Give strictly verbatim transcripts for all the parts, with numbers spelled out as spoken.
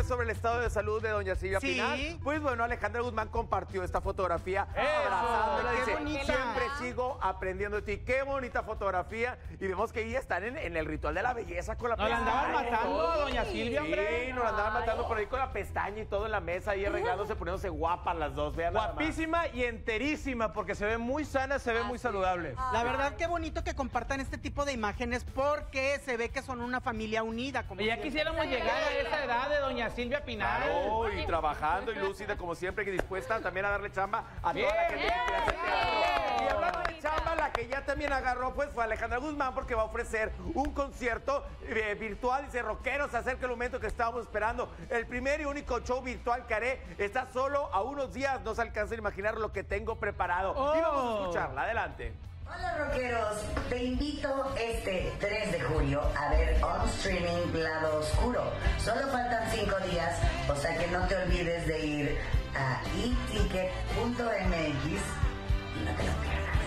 sobre el estado de salud de doña Silvia Sí. Pinal. Pues bueno, Alejandra Guzmán compartió esta fotografía abrazándola. Qué Dice, bonita. siempre sigo aprendiendo de ti. Qué bonita fotografía. Y vemos que ella están en, en el ritual de la belleza con la Nos la pestaña. andaban matando a doña Silvia, hombre. Sí, nos la andaban matando por ahí con la pestaña y todo en la mesa, ahí arreglándose, poniéndose guapas las dos. Vean nada más. Guapísima y enterísima, porque se ve muy sana, se ve muy saludable. La verdad, qué bonito que compartan este tipo de imágenes porque se ve que son una familia unida. Como Ya siempre. quisiéramos llegar a esa edad de doña Silvia Pinal. Claro, y trabajando y lúcida como siempre, que dispuesta también a darle chamba a toda la gente que quiera hacer teatro. Y hablando de chamba, la que ya también agarró pues fue Alejandra Guzmán, porque va a ofrecer un concierto eh, virtual. Dice, rockeros, se acerca el momento que estábamos esperando. El primer y único show virtual que haré está solo a unos días. No se alcanza a imaginar lo que tengo preparado. Oh. Y vamos a escucharla, adelante. Hola rockeros, te invito este tres de julio a ver On Streaming Lado Oscuro. Solo faltan cinco días, o sea que no te olvides de ir a e ticket punto m x y no te lo pierdas.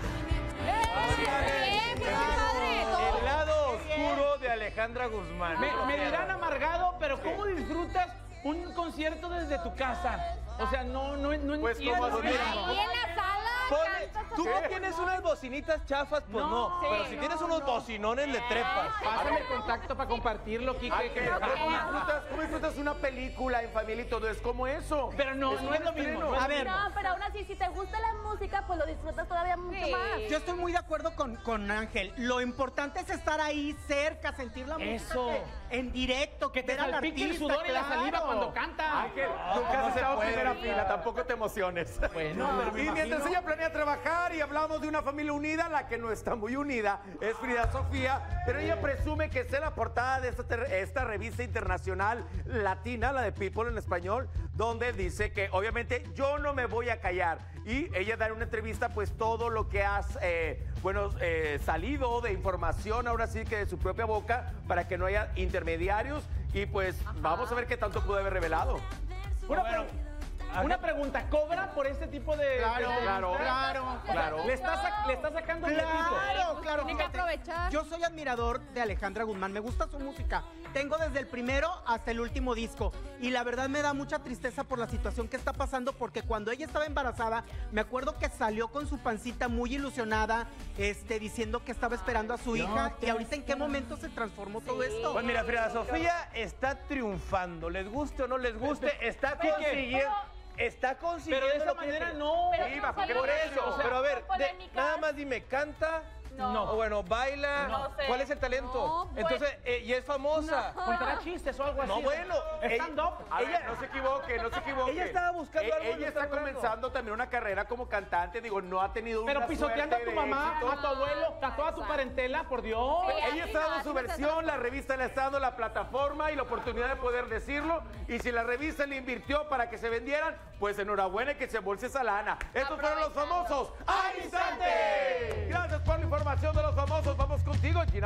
El lado oscuro de Alejandra Guzmán. Me, me dirán amargado, pero ¿cómo disfrutas un concierto desde tu casa? O sea, no, no, no Pues entiendo. como Mira, adulto. Ahí en la sala. Ponle- cantas tú así. no tienes unas bocinitas chafas, pues no. No, sí, pero si no, tienes unos no. bocinones, le trepas. Pásame el contacto para compartirlo, Kike. Ah, que ¿qué? me- ¿Cómo disfrutas, cómo disfrutas una película en familia y todo? Es como eso. Pero no, no es lo mismo. no es A lo ver, mismo. No, pero aún así, si te gusta la música, pues lo disfrutas todavía mucho más. yo estoy muy de acuerdo con, con Ángel. Lo importante es estar ahí cerca, sentir la música Eso. que- en directo, Que te ver al salpique el artista, sudor y la claro. saliva cuando canta. Ángel, No, nunca no has se estado en puede. primera fila, tampoco te emociones. Bueno, pero me y mientras imagino. ella planea trabajar y hablamos de una familia unida, la que no está muy unida es Frida Sofía, pero ella presume que es la portada de esta, ter- esta revista internacional latina, la de People en español, donde dice que obviamente yo no me voy a callar. Y ella da en una entrevista pues todo lo que has eh, bueno, eh, salido de información, ahora sí que de su propia boca, para que no haya intermediarios. Y pues vamos a ver qué tanto pudo haber revelado. Una, pre- una pregunta, ¿cobra por este tipo de...? Claro, de- Claro. claro. Claro. ¿Le está, sac- le está sacando un Claro, claro. Tiene que fíjate, aprovechar. Yo soy admirador de Alejandra Guzmán, me gusta su música. Tengo desde el primero hasta el último disco. Y la verdad me da mucha tristeza por la situación que está pasando, porque cuando ella estaba embarazada, me acuerdo que salió con su pancita muy ilusionada, este, diciendo que estaba esperando a su hija. Y ahorita, ¿en qué momento se transformó todo esto? Pues mira, Frida Sofía está triunfando. Les guste o no les guste, está consiguiendo. Está consiguiendo. Pero de esa lo que- manera no. Pero Sí, no bajo, salió por de- eso. o sea, Pero a ver, con de- polémica. nada más dime, ¿canta? No. O bueno, baila. No sé. ¿Cuál es el talento? No, pues- Entonces, eh, y es famosa. Contará chistes o algo así. No, bueno, Stand-up. A ver, Ella- no se equivoque, no se equivoque. Ella estaba buscando E- algo y lo Ella está está logrando. comenzando también una carrera como cantante, digo, no ha tenido Pero una pisoteando a suerte tu de mamá, éxito. a tu abuelo, a toda tu parentela, por Dios. Sí, Ella así está no, dando así su no se versión, la revista le está dando la plataforma y la oportunidad de poder decirlo. Y si la revista le invirtió para que se vendieran, pues enhorabuena y que se embolse esa lana. Estos fueron los famosos al instante. Gracias por la información de los famosos. Vamos contigo, Gina.